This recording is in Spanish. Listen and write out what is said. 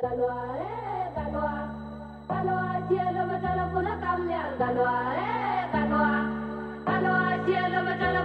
Galoa, cielo, me te lo pone a cambiar. Galoa, cielo, me te lo